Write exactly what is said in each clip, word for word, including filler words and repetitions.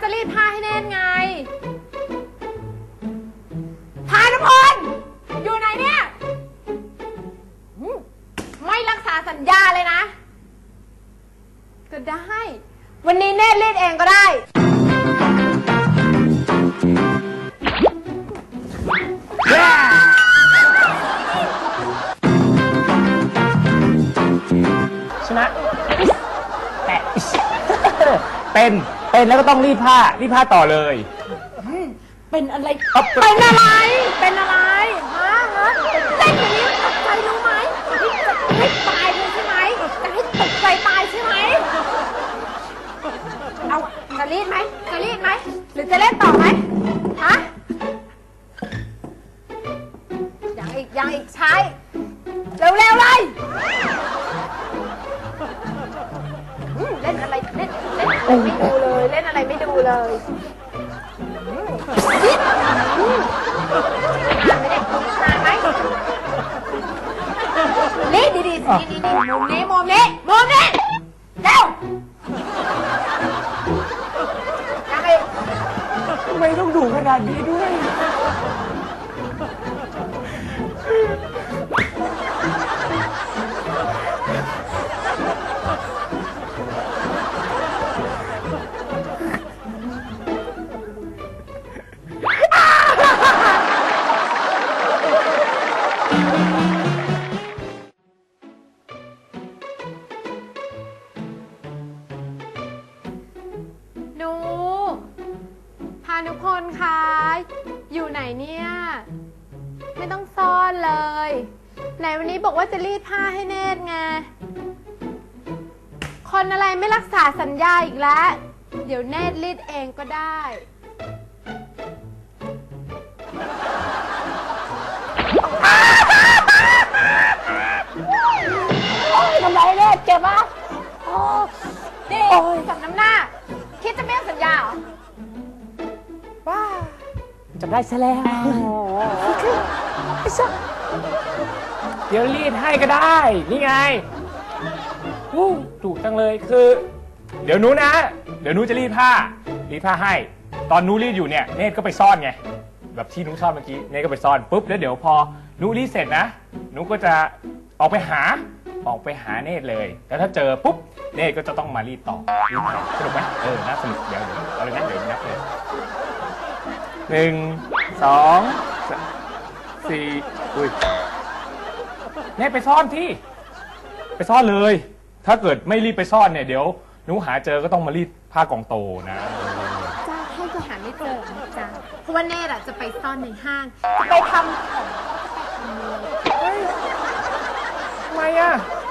จะรีดผ้าให้เนตรไงพานุพลอยู่ไหนเนี่ยไม่รักษาสัญญาเลยนะก็ได้วันนี้เนตรรีดเองก็ได้ชนะแปะเป็นเป็นแล้วก็ต้องรีดผ้ารีดผ้าต่อเลยเป็นอะไรเป็นอะไรเป็นอะไรฮะฮะเล่นอย่างนี้ตกใจรู้ไหมจะให้ตายเลยใช่ไหมจะให้ตกใจตายใช่ไหมเอาจะรีดไหมจะรีดไหมหรือจะเล่นต่อไหมฮะยังอีกยังอีกใช้เร็วๆเลยเล่นอะไรเล่นเล่นอะไรไม่ดูเลยเล่นอะไรไม่ดูเลยนานไหมเนี่ยนานไหมนี่ดีดีดีดีดีมุมนี้มุมนี้มุมนี้เร็วยังไงทำไมต้องดูขนาดนี้ด้วยหนูพานุพลคะอยู่ไหนเนี่ยไม่ต้องซ่อนเลยไหนวันนี้บอกว่าจะรีดผ้าให้เนตรไงคนอะไรไม่รักษาสัญญาอีกแล้วเดี๋ยวเนตรรีดเองก็ได้ทำไรเนตรเจ็บปะนี่สับน้ำหน้าคิดจะไม่เอาสัญญาเหรอว้าจำได้ซะแล้วเดี๋ยวรีดให้ก็ได้นี่ไงถูกจังเลยคือเดี๋ยวนู้นะเดี๋ยวนู้จะรีดผ้ารีดผ้าให้ตอนนู้รีดอยู่เนี่ยเนตรก็ไปซ่อนไงแบบที่นู้ซ่อนเมื่อกี้เนตรก็ไปซ่อนปุ๊บแล้วเดี๋ยวพอนู้รีดเสร็จนะนู้ก็จะออกไปหาออกไปหาเนตรเลยแล้วถ้าเจอปุ๊บเนตรก็จะต้องมารีดต่อรีดต่อสนุกไหมเออน่าสนุกเดี๋ยวเอาเลยนะเดี๋ยวนับเลยหนึ่งสองสี่อุ้ยเนตรไปซ่อนที่ไปซ่อนเลยถ้าเกิดไม่รีบไปซ่อนเนี่ยเดี๋ยวหนูหาเจอก็ต้องมารีดผ้ากองโตนะจ้าให้ก็หาไม่เจอจ้าเพราะว่าเนตรจะไปซ่อนในห้างจะไปทำของทำไมอ่ะ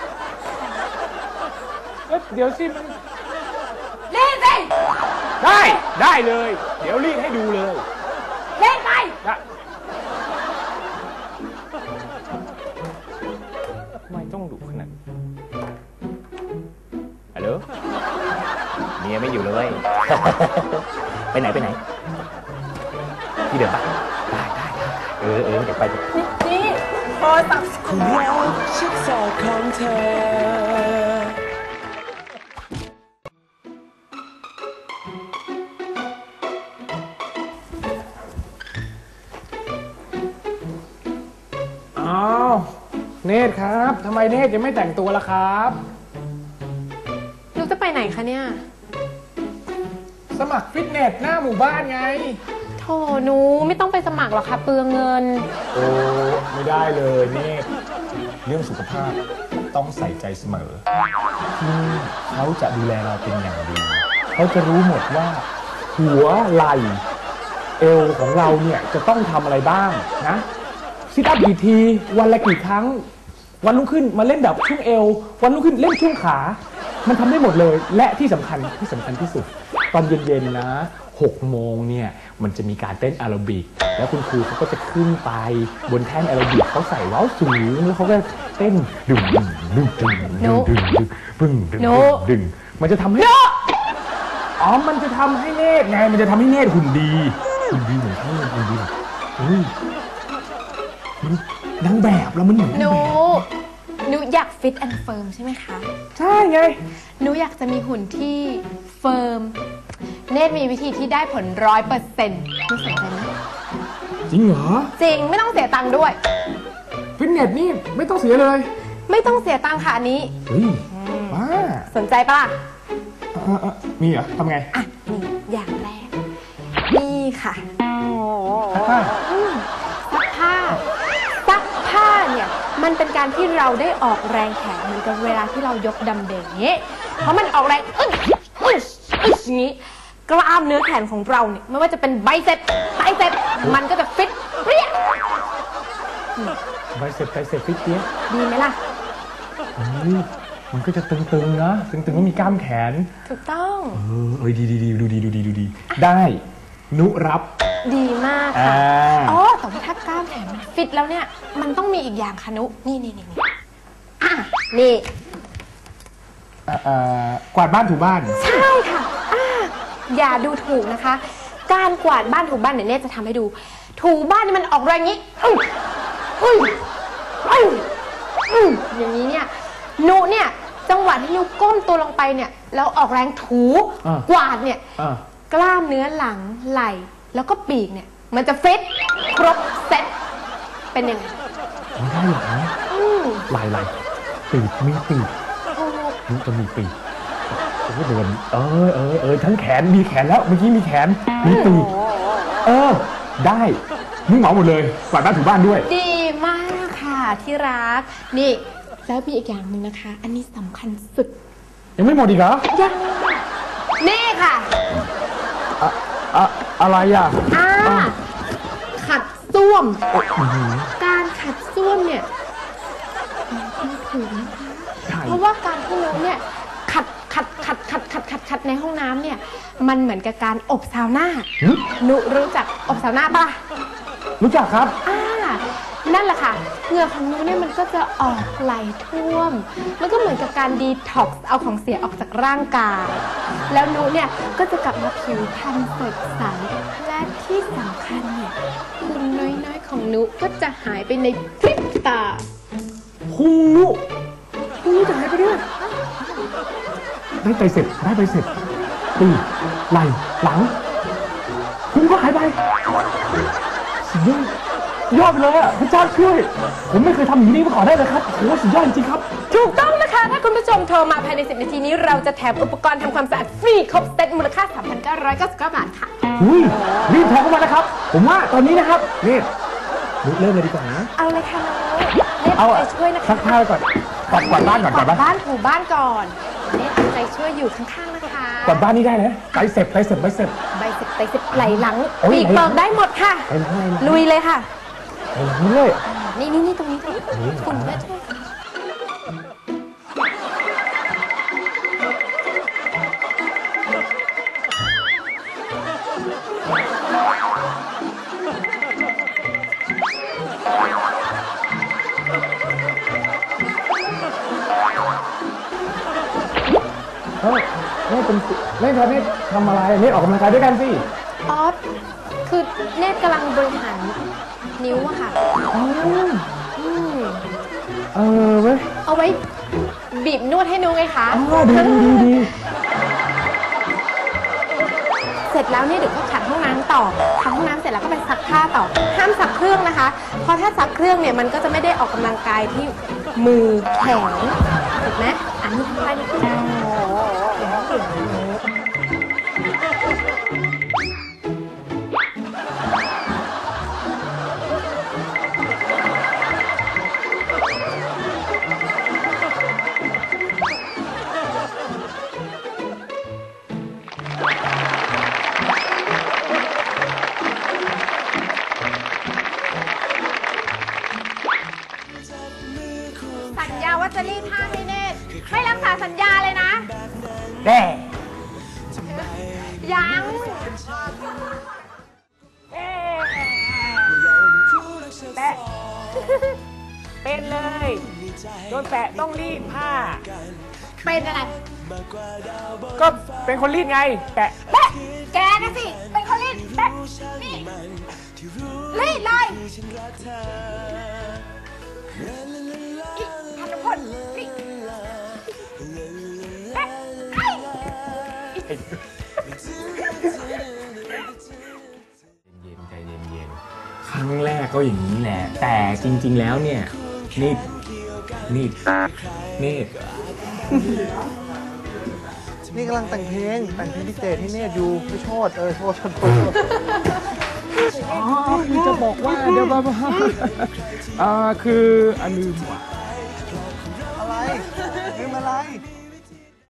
เดี๋ยวสิมันรีดสิได้ได้เลยเดี๋ยวรีดให้ดูเลยรีดไปทำไมต้องดุขนาดฮัลโหลเมียไม่อยู่เลยไปไหนไปไหนที่เดิมปะได้ได้เออเออเดี๋ยวไปนี่โทรศัพท์คุณรักชิดสอดของเธออ้าวเนตรครับทำไมเนตรยังไม่แต่งตัวล่ะครับหนูจะไปไหนคะเนี่ยสมัครฟิตเนสหน้าหมู่บ้านไงโถหนูไม่ต้องไปสมัครหรอกค่ะเปลืองเงินโอ้ไม่ได้เลยเนตรเรื่องสุขภาพต้องใส่ใจเสมอที่เขาจะดูแลเราเป็นอย่างดีเขาจะรู้หมดว่าหัวไหล่เอวของเราเนี่ยจะต้องทำอะไรบ้างนะซิทอัพกี่ทีวันละกี่ครั้งวันรุ่งขึ้นมาเล่นแบบช่วงเอววันรุ่งขึ้นเล่นช่วงขามันทำได้หมดเลยและที่สำคัญที่สำคัญที่สุดตอนเย็นๆนะหกโมงเนี่ยมันจะมีการเต้นแอโรบิกแล้วคุณครูเขาก็จะขึ้นไปบนแท่นแอโรบิกเขาใส่ว้าวสูงแล้วเขาก็เต้นดึงดึงดึงดึงดึงดึงดึงดึงดึงดึงมันจะทำให้อ๋อมันจะทำให้เนตรไงมันจะทำให้เนตรหุ่นดีหุ่นดีเหมือนเขาหุ่นดีอุ้ยนางแบบแล้วมันเหมือนหนูหนูอยากฟิตแอนด์เฟิร์มใช่ไหมคะใช่ไงหนูอยากจะมีหุ่นที่เฟิร์มเนตรมีวิธีที่ได้ผลร้อยเปอร์เซ็นต์ไม่สนใจไหมจริงเหรอจริงไม่ต้องเสียตังค์ด้วยฟิตเนสนี่ไม่ต้องเสียเลยไม่ต้องเสียตังค์ค่ะอันนี้เฮ้ยว้าสนใจปะล่ะเออเออมีเหรอทำไงอ่ะนี่อย่างแรก นี่ค่ะอ่ะอืมซักผ้าซักผ้าเนี่ยมันเป็นการที่เราได้ออกแรงแขนเหมือนกับเวลาที่เรายกดัมเบลอย่างนี้เพราะมันออกแรงอึ๊ดอึ๊ดอึ๊ดอย่างนี้กล้ามเนื้อแขนของเราเนี่ยไม่ว่าจะเป็นไบเซ็ปไตรเซ็ปมันก็จะฟิตเปรี้ยไบเซ็ปไตรเซ็ปฟิตเปี้ยดีไหมล่ะเฮ้ยมันก็จะตึงๆนะตึงๆก็มีกล้ามแขนถูกต้องเออเอ้ยดีดีดีดูดีดูดีดูดีได้นุรับดีมากอ่าค่ะอ๋อแต่ว่าถ้ากล้ามแขนมันฟิตแล้วเนี่ยมันต้องมีอีกอย่างค่ะนุนี่นี่นี่นี่อ่ะนี่อ่าอ่ากวาดบ้านถูบ้านใช่ค่ะอ่าอย่าดูถูกนะคะ การกวาดบ้านถูบ้านเนี่ยเนตจะทำให้ดู ถูบ้านนี่มันออกแรงอย่างนี้อึ้งอึ้งอึ้งอึ้งอย่างนี้เนี่ยนุเนี่ยจังหวะที่นุก้มตัวลงไปเนี่ยแล้วออกแรงถูอ่ากวาดเนี่ยอ่ากล้ามเนื้อหลังไหล่แล้วก็ปีกเนี่ยมันจะฟิตครบเซ็ตเป็นยังไงไม่ได้หรออืมไหลไหลปีกมีปีกถูกนุจะมีปีกโอ้โหเดินเออเออเออทั้งแขนมีแขนแล้วเมื่อกี้มีแขนมีปีกเออได้มึงเหมาหมดเลยกวาดบ้านถูบ้านด้วยดีมากค่ะที่รักนี่แล้วมีอีกอย่างหนึ่งนะคะ อันนี้สำคัญสุดยังไม่หมดอีกเหรอยังนี่ค่ะอะอะอะไรอ่ะอ่าขัดส้วม การขัดส้วมเนี่ยมันต้องถูกนะคะใช่เพราะว่าการที่นุเนี่ยขัดขัดขัดขัดขัดขัดขัดในห้องน้ำเนี่ยมันเหมือนกับการอบซาวน่าหึนุรู้จักอบซาวน่าปะรู้จักครับอ่านั่นแหละค่ะเหงื่อของนุเนี่ยมันก็จะออกไหลท่วม มันก็เหมือนกับการดีท็อกซ์เอาของเสียออกจากร่างกาย แล้วนุเนี่ยก็จะกลับมาผิวพรรณสดใส และที่สำคัญเนี่ยคุณน้อยๆของนุก็จะหายไปในพริบตาคุงนุคุงนุจะหายไปด้วยได้ไปเสร็จได้ไปเสร็จปีกไหล่หลังคุงก็หายไปสุดยอดยอดเลยอ่ะพระเจ้าช่วย ผมไม่เคยทำอย่างนี้มาก่อนได้เลยครับโอ้สุดยอดจริงๆครับถูกต้องนะคะ ถ้าคุณผู้ชมโทรมาภายในสิบนาทีนี้เราจะแถมอุปกรณ์ทำความสะอาดฟรีครบเซตมูลค่า สามพันเก้าร้อยเก้าสิบเก้า บาทค่ะอุ้ยรีบโทรเข้ามานะครับ ผมว่าตอนนี้นะครับนี่ลุกเริ่มเลยดีกว่านะเอาเลยค่ะเนตเอาใจช่วยนะคะซักผ้าก่อนกวาดกวาดบ้านก่อนกวาดบ้านบ้านถูบ้านก่อนเนตเอาใจช่วยอยู่ข้างๆนะคะกวาดบ้านนี่ได้เลยไตรเสพไตรเสพไตรเสพใบสิบใบสิบไหลหลังโอ้ยปีกเปิกได้หมดค่ะไหลหลังไหลหลังลุยเลยค่ะไอ้นี่เลยนี่นี่นี่ตรงนี้ตรงนี้นี่คุณแม่ช่วยค่ะเฮ้ยนี่เป็นนี่ครับนี่ทำอะไรนี่ออกกำลังกายด้วยกันสิออสคือเนตกำลังบริหารนิ้วอะค่ะอ๋ออืมเออเว้ยเอาไว้บีบนวดให้นุ้งไงคะอ๋อดีดีดีเสร็จแล้วเนี่ยเดี๋ยวก็ขัดห้องน้ำต่อขัดห้องน้ำเสร็จแล้วก็ไปซักผ้าต่อ ห้ามซักเครื่องนะคะ เพราะถ้าซักเครื่องเนี่ยมันก็จะไม่ได้ออกกำลังกายที่มือแขนถูกไหมอันนี้ทำได้นี่คือสัญญาว่าจะรีดผ้าให้เนตไม่รักษาสัญญาเลยนะแด่ยังแปะเป็นเลยโดนแปะต้องรีดผ้าเป็นอะไรก็เป็นคนรีดไง แปะแปะแกนะสิ เป็นคนรีดแปะนี่รีดเลยอีธนพลรีดแปะไอ้ก็อย่างนี้แหละ แต่จริงๆแล้วเนี่ยนี่นี่นี่นี่กำลังแต่งเพลงแต่งเพลงพิเศษให้เนตรอยู่พี่โชดเออโทษโทษโทษอ๋อคือจะบอกว่าเดี๋ยวบ้าอ่าคืออันลืมว่ะ